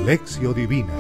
Lección Divina.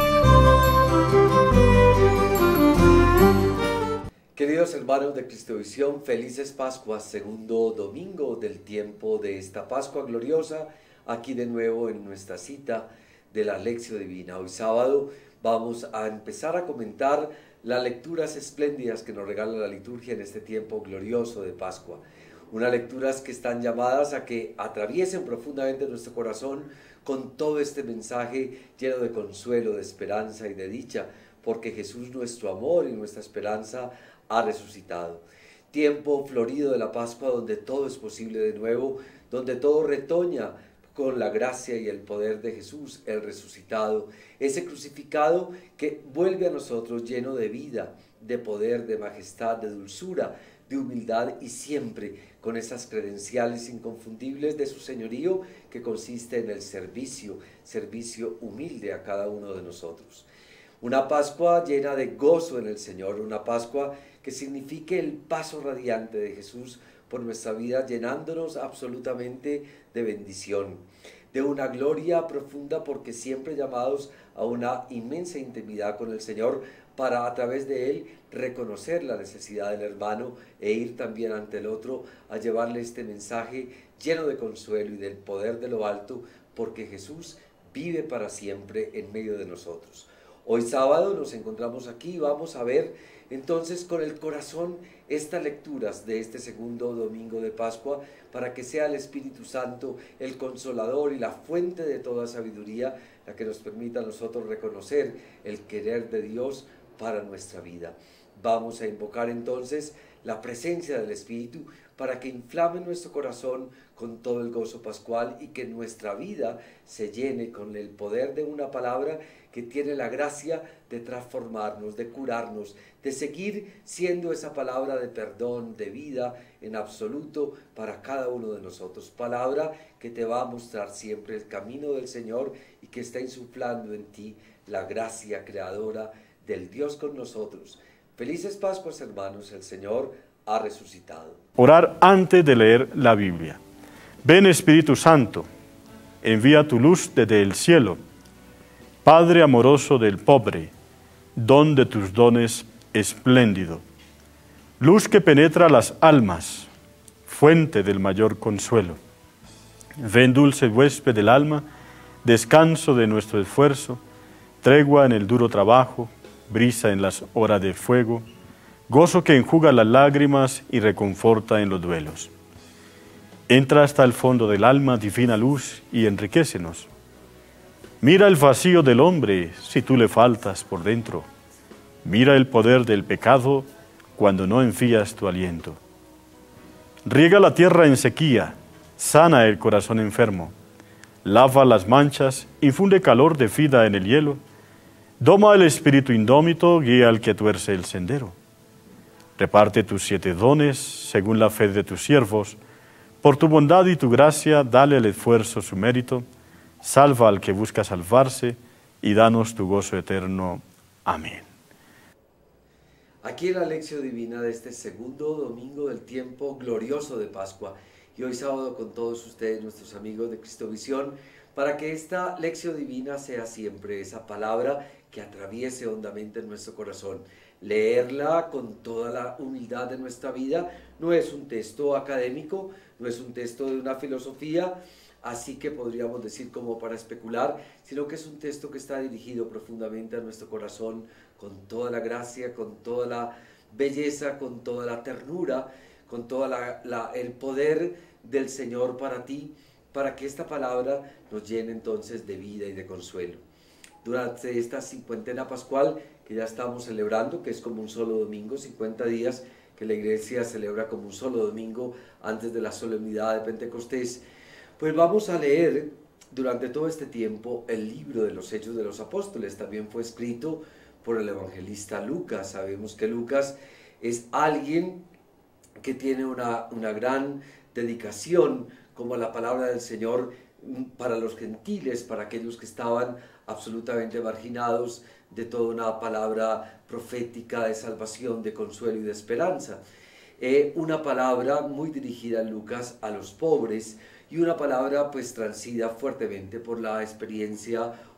Queridos hermanos de Cristovisión, felices Pascuas, segundo domingo del tiempo de esta Pascua gloriosa, aquí de nuevo en nuestra cita de la Lección Divina. Hoy sábado vamos a empezar a comentar las lecturas espléndidas que nos regala la liturgia en este tiempo glorioso de Pascua. Unas lecturas que están llamadas a que atraviesen profundamente nuestro corazón con todo este mensaje lleno de consuelo, de esperanza y de dicha, porque Jesús, nuestro amor y nuestra esperanza, ha resucitado. Tiempo florido de la Pascua donde todo es posible de nuevo, donde todo retoña con la gracia y el poder de Jesús, el resucitado, ese crucificado que vuelve a nosotros lleno de vida, de poder, de majestad, de dulzura, de humildad y siempre con esas credenciales inconfundibles de su señorío que consiste en el servicio humilde a cada uno de nosotros. Una Pascua llena de gozo en el Señor, una Pascua que signifique el paso radiante de Jesús por nuestra vida, llenándonos absolutamente de bendición, de una gloria profunda, porque siempre llamados a una inmensa intimidad con el Señor, para a través de Él reconocer la necesidad del hermano e ir también ante el otro a llevarle este mensaje lleno de consuelo y del poder de lo alto, porque Jesús vive para siempre en medio de nosotros. Hoy sábado nos encontramos aquí y vamos a ver entonces con el corazón estas lecturas de este segundo domingo de Pascua, para que sea el Espíritu Santo el consolador y la fuente de toda sabiduría, la que nos permita a nosotros reconocer el querer de Dios para nuestra vida. Vamos a invocar entonces la presencia del Espíritu para que inflame nuestro corazón con todo el gozo pascual y que nuestra vida se llene con el poder de una palabra que tiene la gracia de transformarnos, de curarnos, de seguir siendo esa palabra de perdón, de vida en absoluto para cada uno de nosotros. Palabra que te va a mostrar siempre el camino del Señor y que está insuflando en ti la gracia creadora del Dios con nosotros. Felices Pascuas, hermanos, el Señor ha resucitado. Orar antes de leer la Biblia. Ven, Espíritu Santo, envía tu luz desde el cielo. Padre amoroso del pobre, don de tus dones espléndido. Luz que penetra las almas, fuente del mayor consuelo. Ven, dulce huésped del alma, descanso de nuestro esfuerzo, tregua en el duro trabajo, brisa en las horas de fuego, gozo que enjuga las lágrimas y reconforta en los duelos. Entra hasta el fondo del alma, divina luz, y enriquécenos. Mira el vacío del hombre si tú le faltas por dentro. Mira el poder del pecado cuando no enfías tu aliento. Riega la tierra en sequía, sana el corazón enfermo, lava las manchas, infunde calor de vida en el hielo, doma el espíritu indómito, guía al que tuerce el sendero. Reparte tus 7 dones según la fe de tus siervos. Por tu bondad y tu gracia, dale al esfuerzo su mérito. Salva al que busca salvarse y danos tu gozo eterno. Amén. Aquí en la Lección Divina de este segundo domingo del tiempo glorioso de Pascua. Y hoy sábado con todos ustedes, nuestros amigos de Cristovisión, para que esta Lección Divina sea siempre esa palabra que atraviese hondamente en nuestro corazón. Leerla con toda la humildad de nuestra vida. No es un texto académico, no es un texto de una filosofía, así que podríamos decir como para especular, sino que es un texto que está dirigido profundamente a nuestro corazón, con toda la gracia, con toda la belleza, con toda la ternura, con todo el poder del Señor para ti, para que esta palabra nos llene entonces de vida y de consuelo. Durante esta cincuentena pascual que ya estamos celebrando, que es como un solo domingo, 50 días que la Iglesia celebra como un solo domingo antes de la solemnidad de Pentecostés, pues vamos a leer durante todo este tiempo el libro de los Hechos de los Apóstoles. También fue escrito por el evangelista Lucas. Sabemos que Lucas es alguien que tiene una gran dedicación como a la palabra del Señor para los gentiles, para aquellos que estaban absolutamente marginados de toda una palabra profética de salvación, de consuelo y de esperanza. Una palabra muy dirigida en Lucas a los pobres y una palabra pues transida fuertemente por la experiencia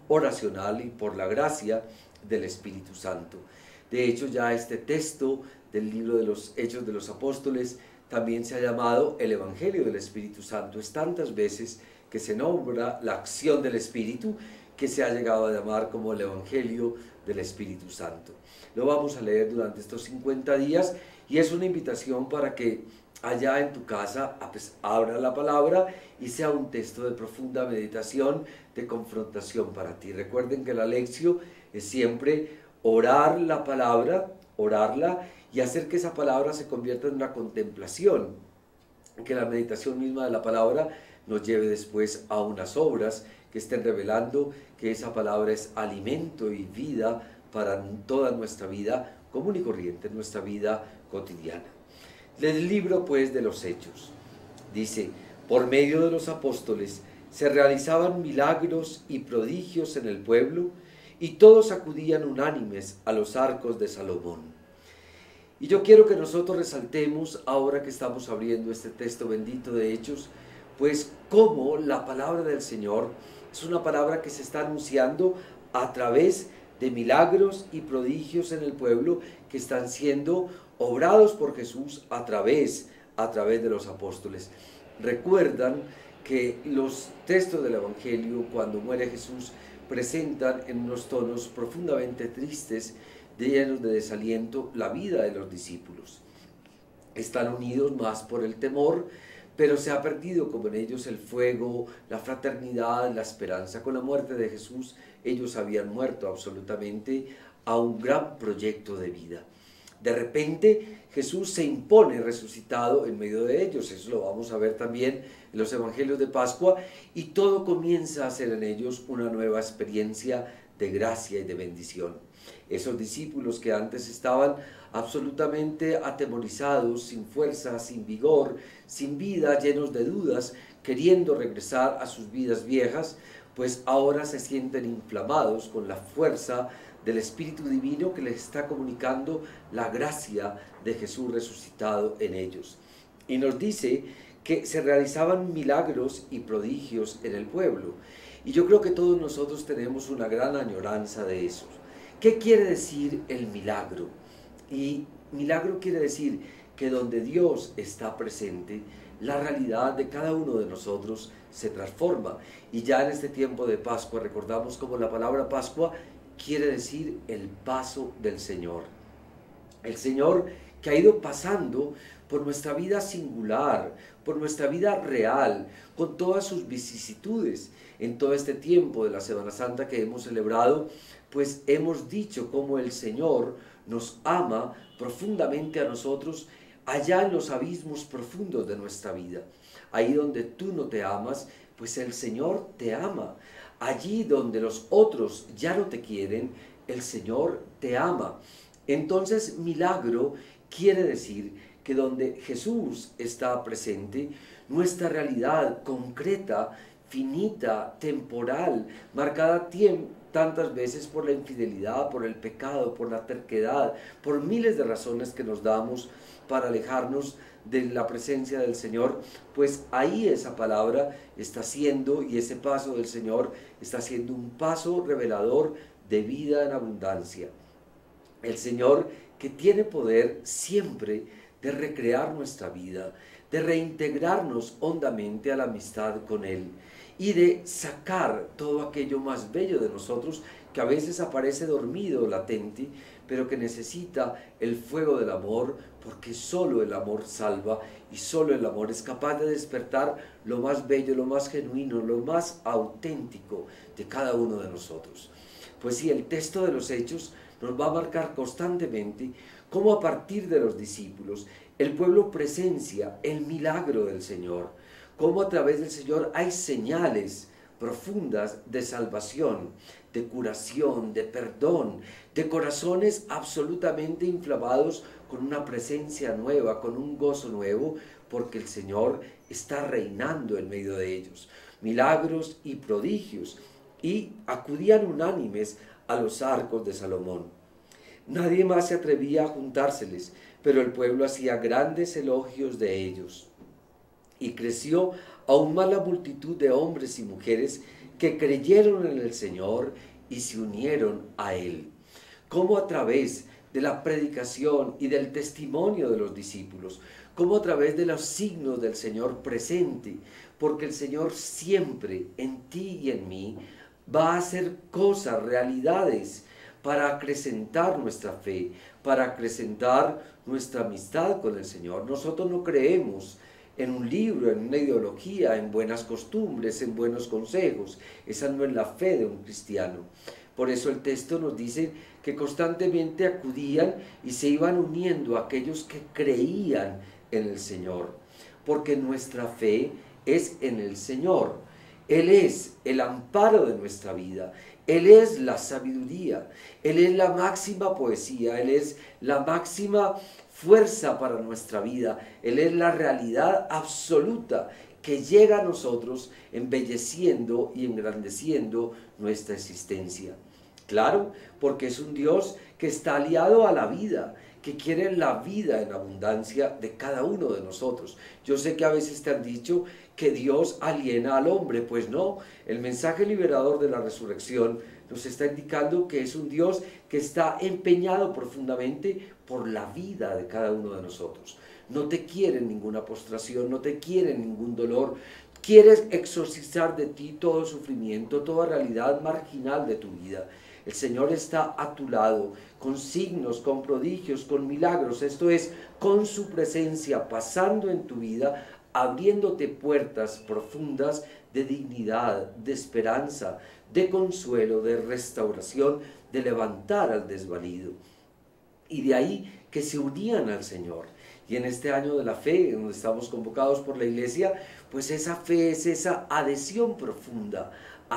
oracional y por la gracia del Espíritu Santo. De hecho, ya este texto del libro de los Hechos de los Apóstoles también se ha llamado el Evangelio del Espíritu Santo. Es tantas veces que se nombra la acción del Espíritu que se ha llegado a llamar como el Evangelio del Espíritu Santo. Lo vamos a leer durante estos 50 días y es una invitación para que allá en tu casa abra la palabra y sea un texto de profunda meditación, de confrontación para ti. Recuerden que la lección es siempre orar la palabra, orarla y hacer que esa palabra se convierta en una contemplación, que la meditación misma de la palabra nos lleve después a unas obras que estén revelando que esa palabra es alimento y vida para toda nuestra vida común y corriente, nuestra vida cotidiana. Del libro pues de los Hechos, dice: por medio de los apóstoles se realizaban milagros y prodigios en el pueblo, y todos acudían unánimes a los arcos de Salomón. Y yo quiero que nosotros resaltemos, ahora que estamos abriendo este texto bendito de Hechos, pues cómo la palabra del Señor es una palabra que se está anunciando a través de milagros y prodigios en el pueblo que están siendo obrados por Jesús a través de los apóstoles. Recuerdan que los textos del Evangelio, cuando muere Jesús, presentan en unos tonos profundamente tristes, llenos de desaliento, la vida de los discípulos. Están unidos más por el temor, pero se ha perdido como en ellos el fuego, la fraternidad, la esperanza. Con la muerte de Jesús, ellos habían muerto absolutamente a un gran proyecto de vida. De repente, Jesús se impone resucitado en medio de ellos. Eso lo vamos a ver también en los evangelios de Pascua, y todo comienza a ser en ellos una nueva experiencia de gracia y de bendición. Esos discípulos que antes estaban absolutamente atemorizados, sin fuerza, sin vigor, sin vida, llenos de dudas, queriendo regresar a sus vidas viejas, pues ahora se sienten inflamados con la fuerza del Espíritu Divino que les está comunicando la gracia de Jesús resucitado en ellos. Y nos dice que se realizaban milagros y prodigios en el pueblo. Y yo creo que todos nosotros tenemos una gran añoranza de eso. ¿Qué quiere decir el milagro? Y milagro quiere decir que donde Dios está presente, la realidad de cada uno de nosotros se transforma. Y ya en este tiempo de Pascua recordamos como la palabra Pascua quiere decir el paso del Señor. El Señor que ha ido pasando por nuestra vida singular, por nuestra vida real, con todas sus vicisitudes. En todo este tiempo de la Semana Santa que hemos celebrado, pues hemos dicho cómo el Señor nos ama profundamente a nosotros, allá en los abismos profundos de nuestra vida. Ahí donde tú no te amas, pues el Señor te ama. Allí donde los otros ya no te quieren, el Señor te ama. Entonces, milagro quiere decir que donde Jesús está presente, nuestra realidad concreta, finita, temporal, marcada tantas veces por la infidelidad, por el pecado, por la terquedad, por miles de razones que nos damos para alejarnos de la presencia del Señor, pues ahí esa palabra está siendo, y ese paso del Señor está siendo un paso revelador de vida en abundancia. El Señor que tiene poder siempre de recrear nuestra vida, de reintegrarnos hondamente a la amistad con Él y de sacar todo aquello más bello de nosotros que a veces aparece dormido, latente, pero que necesita el fuego del amor, porque solo el amor salva y solo el amor es capaz de despertar lo más bello, lo más genuino, lo más auténtico de cada uno de nosotros. Pues sí, el texto de los Hechos nos va a marcar constantemente cómo a partir de los discípulos el pueblo presencia el milagro del Señor, cómo a través del Señor hay señales profundas de salvación, de curación, de perdón, de corazones absolutamente inflamados con una presencia nueva, con un gozo nuevo, porque el Señor está reinando en medio de ellos. Milagros y prodigios, y acudían unánimes a los arcos de Salomón. Nadie más se atrevía a juntárseles, pero el pueblo hacía grandes elogios de ellos. Y creció aún más la multitud de hombres y mujeres que creyeron en el Señor y se unieron a Él. Cómo a través de la predicación y del testimonio de los discípulos, cómo a través de los signos del Señor presente, porque el Señor siempre en ti y en mí va a hacer cosas, realidades, para acrecentar nuestra fe, para acrecentar nuestra amistad con el Señor. Nosotros no creemos en un libro, en una ideología, en buenas costumbres, en buenos consejos. Esa no es la fe de un cristiano. Por eso el texto nos dice que constantemente acudían y se iban uniendo a aquellos que creían en el Señor, porque nuestra fe es en el Señor. Él es el amparo de nuestra vida, Él es la sabiduría, Él es la máxima poesía, Él es la máxima fuerza para nuestra vida, Él es la realidad absoluta que llega a nosotros embelleciendo y engrandeciendo nuestra existencia. Claro, porque es un Dios que está aliado a la vida, que quiere la vida en abundancia de cada uno de nosotros. Yo sé que a veces te han dicho que Dios aliena al hombre, pues no, el mensaje liberador de la resurrección nos está indicando que es un Dios que está empeñado profundamente por la vida de cada uno de nosotros. No te quiere ninguna postración, no te quiere ningún dolor, quieres exorcizar de ti todo sufrimiento, toda realidad marginal de tu vida. El Señor está a tu lado, con signos, con prodigios, con milagros, esto es, con su presencia pasando en tu vida, abriéndote puertas profundas de dignidad, de esperanza, de consuelo, de restauración, de levantar al desvalido. Y de ahí que se unían al Señor. Y en este año de la fe, donde estamos convocados por la Iglesia, pues esa fe es esa adhesión profunda,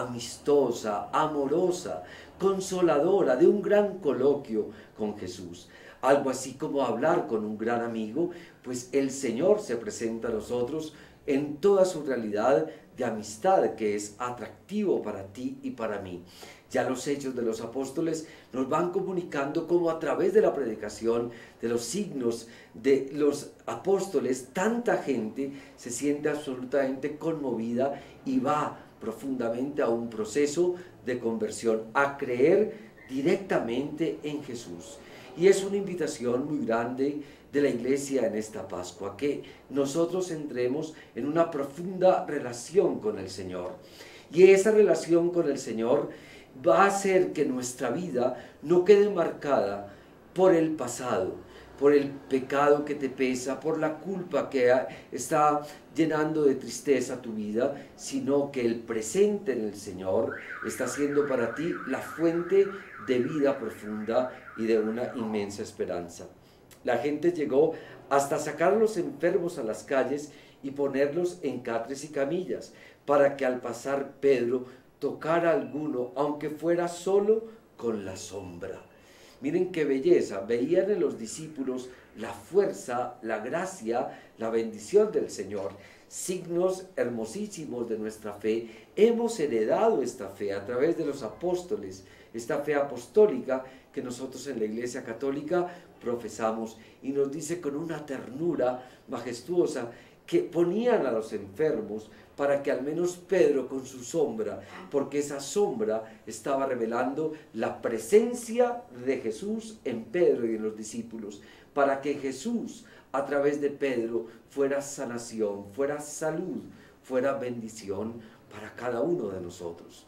amistosa, amorosa, consoladora, de un gran coloquio con Jesús. Algo así como hablar con un gran amigo, pues el Señor se presenta a nosotros en toda su realidad de amistad, que es atractivo para ti y para mí. Ya los hechos de los apóstoles nos van comunicando cómo a través de la predicación, de los signos de los apóstoles, tanta gente se siente absolutamente conmovida y va profundamente a un proceso de conversión, a creer directamente en Jesús. Y es una invitación muy grande de la Iglesia en esta Pascua, que nosotros entremos en una profunda relación con el Señor. Y esa relación con el Señor va a hacer que nuestra vida no quede marcada por el pasado, por el pecado que te pesa, por la culpa que está llenando de tristeza tu vida, sino que el presente en el Señor está siendo para ti la fuente de vida profunda y de una inmensa esperanza. La gente llegó hasta sacar a los enfermos a las calles y ponerlos en catres y camillas, para que al pasar Pedro tocara a alguno, aunque fuera solo con la sombra. Miren qué belleza, veían en los discípulos la fuerza, la gracia, la bendición del Señor, signos hermosísimos de nuestra fe. Hemos heredado esta fe a través de los apóstoles, esta fe apostólica que nosotros en la Iglesia Católica profesamos, y nos dice con una ternura majestuosa que ponían a los enfermos para que al menos Pedro con su sombra, porque esa sombra estaba revelando la presencia de Jesús en Pedro y en los discípulos, para que Jesús a través de Pedro fuera sanación, fuera salud, fuera bendición para cada uno de nosotros.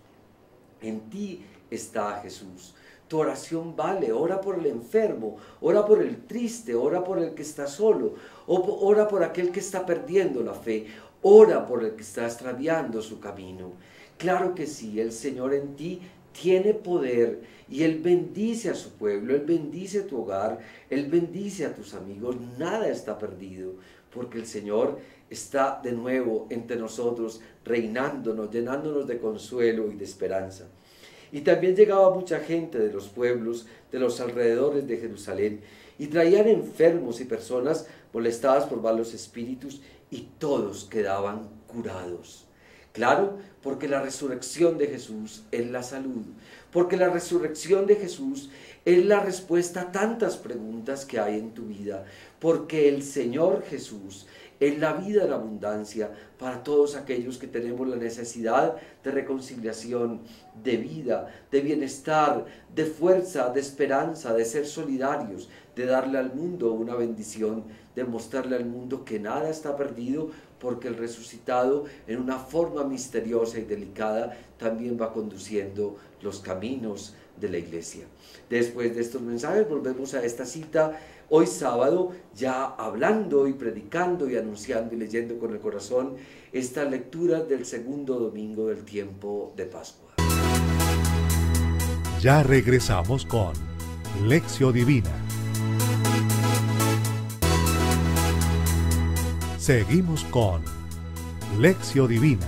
En ti está Jesús. Tu oración vale, ora por el enfermo, ora por el triste, ora por el que está solo, ora por aquel que está perdiendo la fe, ora por el que está extraviando su camino. Claro que sí, el Señor en ti tiene poder y Él bendice a su pueblo, Él bendice tu hogar, Él bendice a tus amigos, nada está perdido, porque el Señor está de nuevo entre nosotros, reinándonos, llenándonos de consuelo y de esperanza. Y también llegaba mucha gente de los pueblos, de los alrededores de Jerusalén, y traían enfermos y personas molestadas por malos espíritus, y todos quedaban curados. Claro, porque la resurrección de Jesús es la salud, porque la resurrección de Jesús es la respuesta a tantas preguntas que hay en tu vida, porque el Señor Jesús en la vida en abundancia para todos aquellos que tenemos la necesidad de reconciliación, de vida, de bienestar, de fuerza, de esperanza, de ser solidarios, de darle al mundo una bendición, de mostrarle al mundo que nada está perdido, porque el resucitado en una forma misteriosa y delicada también va conduciendo los caminos de la iglesia. Después de estos mensajes volvemos a esta cita hoy sábado, ya hablando y predicando y anunciando y leyendo con el corazón estas lecturas del segundo domingo del tiempo de Pascua. Ya regresamos con Lección Divina. Seguimos con Lección Divina.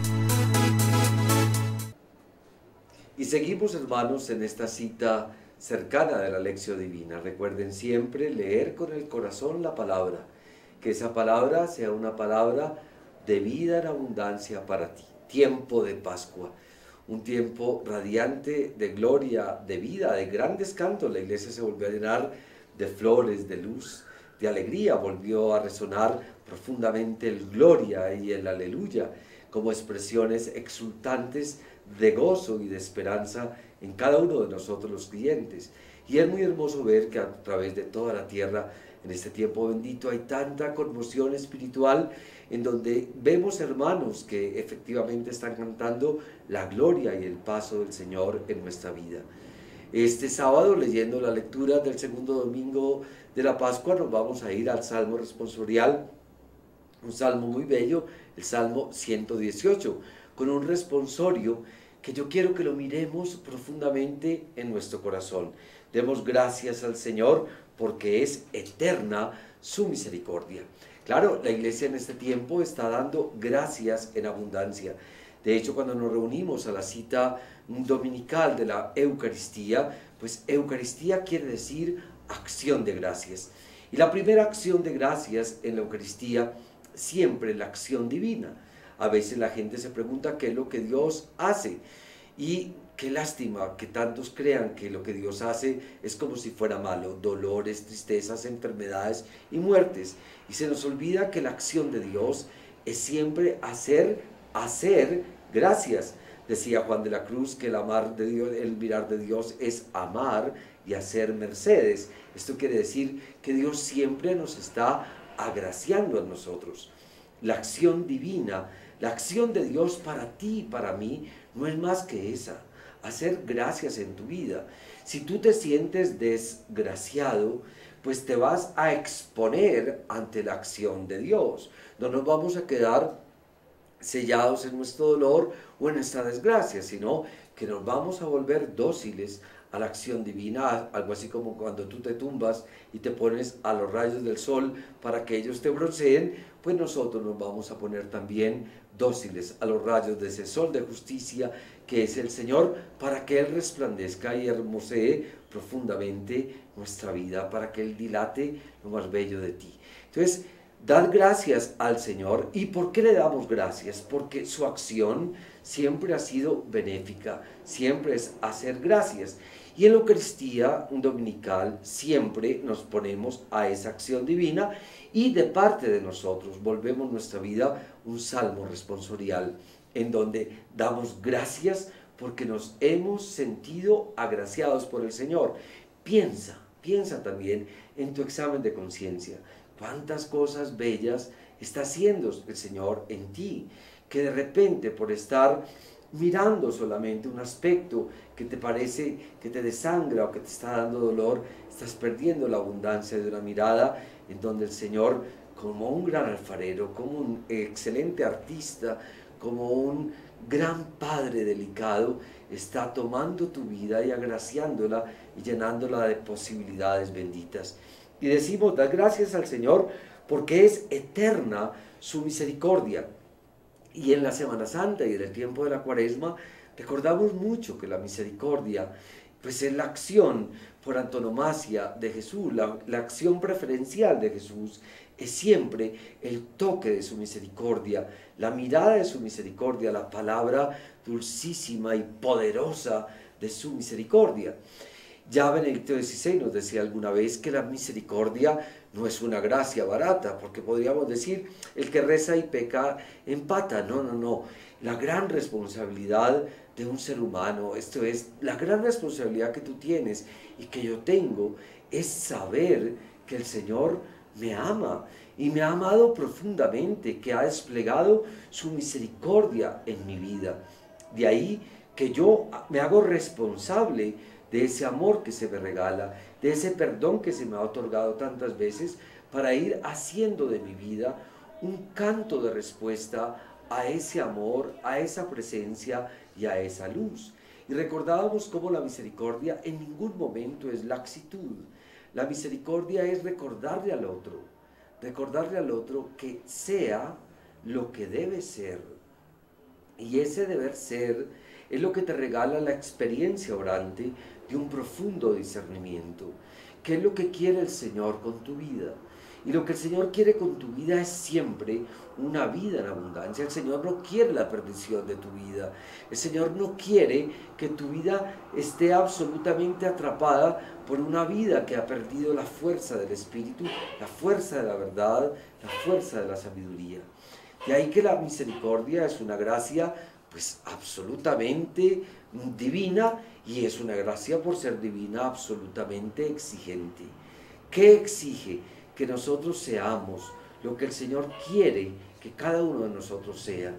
Y seguimos, hermanos, en esta cita cercana de la Lección Divina. Recuerden siempre leer con el corazón la palabra, que esa palabra sea una palabra de vida en abundancia para ti. Tiempo de Pascua, un tiempo radiante de gloria, de vida, de grandes cantos. La iglesia se volvió a llenar de flores, de luz, de alegría. Volvió a resonar profundamente el gloria y el aleluya como expresiones exultantes de gozo y de esperanza en cada uno de nosotros los creyentes. Y es muy hermoso ver que a través de toda la tierra, en este tiempo bendito, hay tanta conmoción espiritual en donde vemos hermanos que efectivamente están cantando la gloria y el paso del Señor en nuestra vida. Este sábado, leyendo la lectura del segundo domingo de la Pascua, nos vamos a ir al Salmo responsorial, un salmo muy bello, el Salmo 118, con un responsorio que yo quiero que lo miremos profundamente en nuestro corazón. Demos gracias al Señor porque es eterna su misericordia. Claro, la iglesia en este tiempo está dando gracias en abundancia. De hecho, cuando nos reunimos a la cita dominical de la Eucaristía, pues Eucaristía quiere decir acción de gracias. Y la primera acción de gracias en la Eucaristía, siempre la acción divina. A veces la gente se pregunta qué es lo que Dios hace. Y qué lástima que tantos crean que lo que Dios hace es como si fuera malo, dolores, tristezas, enfermedades y muertes. Y se nos olvida que la acción de Dios es siempre hacer gracias. Decía Juan de la Cruz que el amar de Dios, el mirar de Dios es amar y hacer mercedes. Esto quiere decir que Dios siempre nos está agraciando a nosotros. La acción divina, la acción de Dios para ti y para mí no es más que esa, hacer gracias en tu vida. Si tú te sientes desgraciado, pues te vas a exponer ante la acción de Dios. No nos vamos a quedar sellados en nuestro dolor o en nuestra desgracia, sino que nos vamos a volver dóciles a la acción divina, algo así como cuando tú te tumbas y te pones a los rayos del sol para que ellos te bronceen, pues nosotros nos vamos a poner también dóciles a los rayos de ese sol de justicia que es el Señor, para que Él resplandezca y hermosee profundamente nuestra vida, para que Él dilate lo más bello de ti. Entonces, dar gracias al Señor. ¿Y por qué le damos gracias? Porque su acción siempre ha sido benéfica, siempre es hacer gracias. Y en la Eucaristía dominical siempre nos ponemos a esa acción divina y de parte de nosotros volvemos nuestra vida un salmo responsorial en donde damos gracias porque nos hemos sentido agraciados por el Señor. Piensa también en tu examen de conciencia. ¿Cuántas cosas bellas está haciendo el Señor en ti? Que de repente por estar mirando solamente un aspecto que te parece que te desangra o que te está dando dolor, estás perdiendo la abundancia de una mirada en donde el Señor, como un gran alfarero, como un excelente artista, como un gran Padre delicado, está tomando tu vida y agraciándola y llenándola de posibilidades benditas. Y decimos, da gracias al Señor porque es eterna su misericordia. Y en la Semana Santa y en el tiempo de la Cuaresma recordamos mucho que la misericordia pues es la acción por antonomasia de Jesús, la acción preferencial de Jesús es siempre el toque de su misericordia, la mirada de su misericordia, la palabra dulcísima y poderosa de su misericordia. Ya Benedicto XVI nos decía alguna vez que la misericordia no es una gracia barata, porque podríamos decir, el que reza y peca empata. No, no, no. La gran responsabilidad de un ser humano, esto es, la gran responsabilidad que tú tienes y que yo tengo, es saber que el Señor me ama y me ha amado profundamente, que ha desplegado su misericordia en mi vida. De ahí que yo me hago responsable de ese amor que se me regala, de ese perdón que se me ha otorgado tantas veces, para ir haciendo de mi vida un canto de respuesta a ese amor, a esa presencia y a esa luz. Y recordábamos cómo la misericordia en ningún momento es laxitud. La misericordia es recordarle al otro que sea lo que debe ser. Y ese deber ser es lo que te regala la experiencia orante de un profundo discernimiento. ¿Qué es lo que quiere el Señor con tu vida? Y lo que el Señor quiere con tu vida es siempre una vida en abundancia. El Señor no quiere la perdición de tu vida. El Señor no quiere que tu vida esté absolutamente atrapada por una vida que ha perdido la fuerza del Espíritu, la fuerza de la verdad, la fuerza de la sabiduría. De ahí que la misericordia es una gracia pues absolutamente divina, y es una gracia por ser divina absolutamente exigente. ¿Qué exige? Que nosotros seamos lo que el Señor quiere que cada uno de nosotros sea.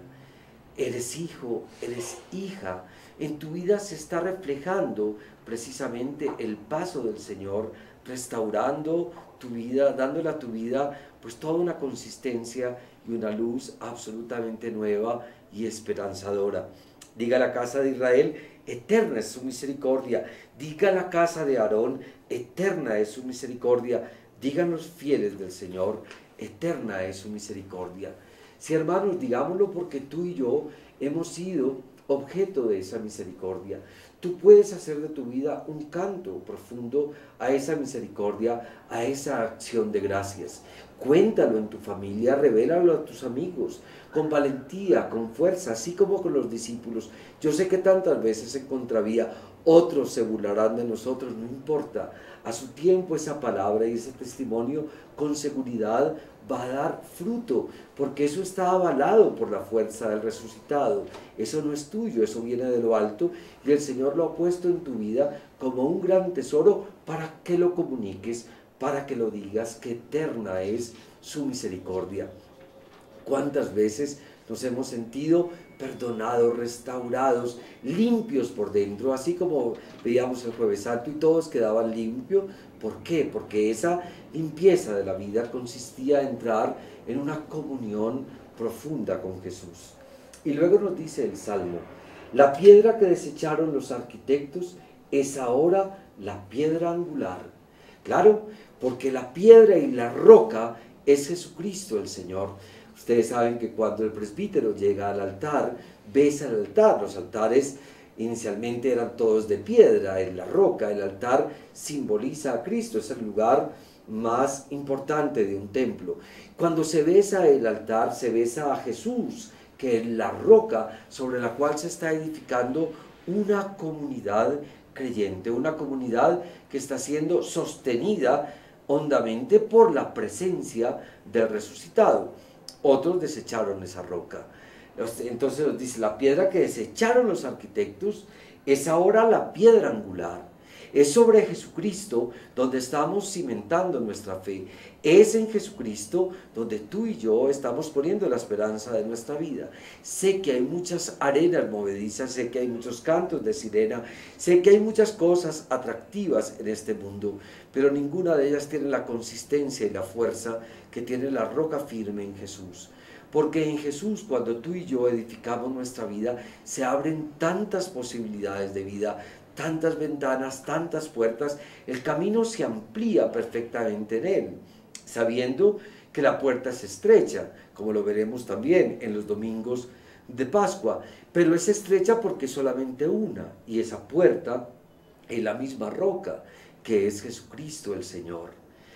Eres hijo, eres hija. En tu vida se está reflejando precisamente el paso del Señor, restaurando tu vida, dándole a tu vida pues toda una consistencia y una luz absolutamente nueva y esperanzadora. Diga la casa de Israel, eterna es su misericordia. Diga la casa de Aarón, eterna es su misericordia. Digan los fieles del Señor, eterna es su misericordia. Sí, hermanos, digámoslo porque tú y yo hemos sido objeto de esa misericordia. Tú puedes hacer de tu vida un canto profundo a esa misericordia, a esa acción de gracias. Cuéntalo en tu familia, revélalo a tus amigos, con valentía, con fuerza, así como con los discípulos. Yo sé que tantas veces en contravía otros se burlarán de nosotros, no importa. A su tiempo esa palabra y ese testimonio con seguridad va a dar fruto, porque eso está avalado por la fuerza del resucitado. Eso no es tuyo, eso viene de lo alto, y el Señor lo ha puesto en tu vida como un gran tesoro para que lo comuniques, para que lo digas, que eterna es su misericordia. ¿Cuántas veces nos hemos sentido perdonados, restaurados, limpios por dentro, así como veíamos el Jueves Santo y todos quedaban limpios? ¿Por qué? Porque esa limpieza de la vida consistía en entrar en una comunión profunda con Jesús. Y luego nos dice el Salmo, la piedra que desecharon los arquitectos es ahora la piedra angular. Claro, porque la piedra y la roca es Jesucristo el Señor. Ustedes saben que cuando el presbítero llega al altar, besa el altar. Los altares inicialmente eran todos de piedra, en la roca. El altar simboliza a Cristo, es el lugar más importante de un templo. Cuando se besa el altar, se besa a Jesús, que es la roca sobre la cual se está edificando una comunidad creyente, una comunidad que está siendo sostenida hondamente por la presencia del resucitado. Otros desecharon esa roca. Entonces nos dice, la piedra que desecharon los arquitectos es ahora la piedra angular. Es sobre Jesucristo donde estamos cimentando nuestra fe. Es en Jesucristo donde tú y yo estamos poniendo la esperanza de nuestra vida. Sé que hay muchas arenas movedizas, sé que hay muchos cantos de sirena, sé que hay muchas cosas atractivas en este mundo, pero ninguna de ellas tiene la consistencia y la fuerza que tiene la roca firme en Jesús. Porque en Jesús, cuando tú y yo edificamos nuestra vida, se abren tantas posibilidades de vida, tantas ventanas, tantas puertas, el camino se amplía perfectamente en él, sabiendo que la puerta es estrecha, como lo veremos también en los domingos de Pascua, pero es estrecha porque solamente una, y esa puerta es la misma roca, que es Jesucristo el Señor.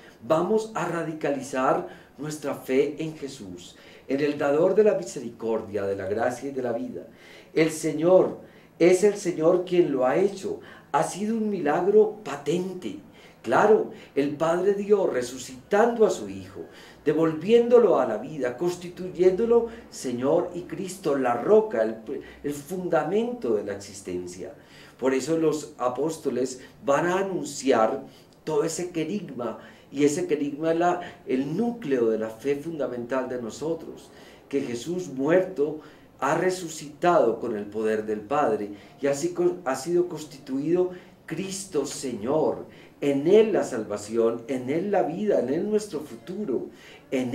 Vamos a radicalizar nuestra fe en Jesús, en el dador de la misericordia, de la gracia y de la vida. El Señor es el Señor quien lo ha hecho. Ha sido un milagro patente Claro, el Padre Dios resucitando a su Hijo, devolviéndolo a la vida, constituyéndolo Señor y Cristo, la roca, el fundamento de la existencia. Por eso los apóstoles van a anunciar todo ese querigma, y ese querigma es el núcleo de la fe fundamental de nosotros, que Jesús muerto ha resucitado con el poder del Padre, y así ha sido constituido Cristo Señor. En Él la salvación, en Él la vida, en Él nuestro futuro, en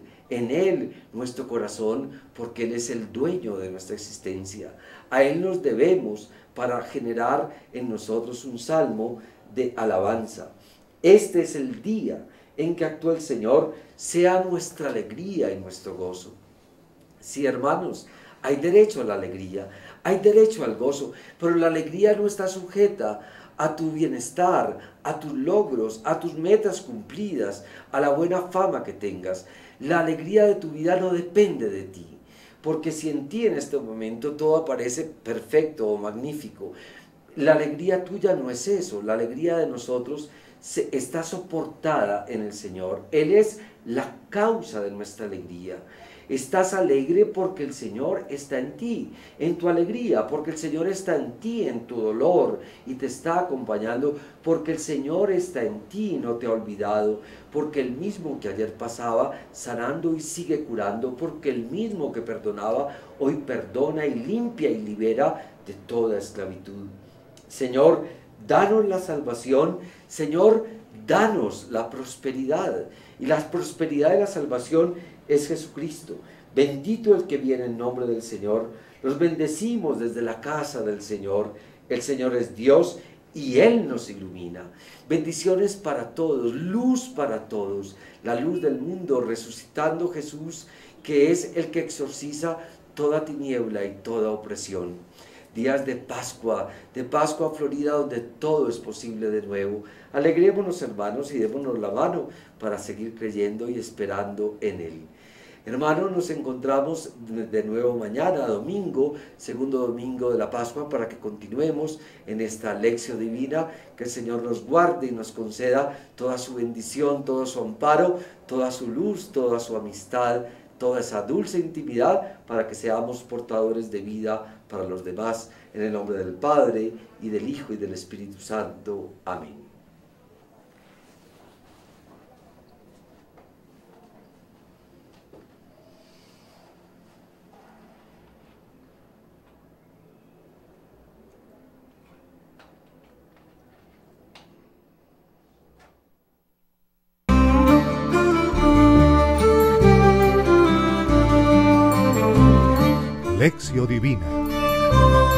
Él nuestro corazón, porque Él es el dueño de nuestra existencia. A Él nos debemos para generar en nosotros un salmo de alabanza. Este es el día en que actúa el Señor, sea nuestra alegría y nuestro gozo. Sí, hermanos, hay derecho a la alegría, hay derecho al gozo, pero la alegría no está sujeta a tu bienestar, a tus logros, a tus metas cumplidas, a la buena fama que tengas. La alegría de tu vida no depende de ti, porque si en ti en este momento todo parece perfecto o magnífico, la alegría tuya no es eso. La alegría de nosotros está soportada en el Señor. Él es la causa de nuestra alegría. Estás alegre porque el Señor está en ti, en tu alegría, porque el Señor está en ti, en tu dolor, y te está acompañando, porque el Señor está en ti y no te ha olvidado, porque el mismo que ayer pasaba sanando y sigue curando, porque el mismo que perdonaba hoy perdona y limpia y libera de toda esclavitud. Señor, danos la salvación. Señor, danos la prosperidad. Y la prosperidad de la salvación es Jesucristo. Bendito el que viene en nombre del Señor. Los bendecimos desde la casa del Señor. El Señor es Dios y Él nos ilumina. Bendiciones para todos, luz para todos. La luz del mundo, resucitando Jesús, que es el que exorciza toda tiniebla y toda opresión. Días de Pascua florida, donde todo es posible de nuevo. Alegrémonos, hermanos, y démonos la mano para seguir creyendo y esperando en Él. Hermanos, nos encontramos de nuevo mañana, domingo, segundo domingo de la Pascua, para que continuemos en esta lección divina. Que el Señor nos guarde y nos conceda toda su bendición, todo su amparo, toda su luz, toda su amistad, toda esa dulce intimidad, para que seamos portadores de vida para los demás, en el nombre del Padre, y del Hijo, y del Espíritu Santo. Amén. Lección Divina.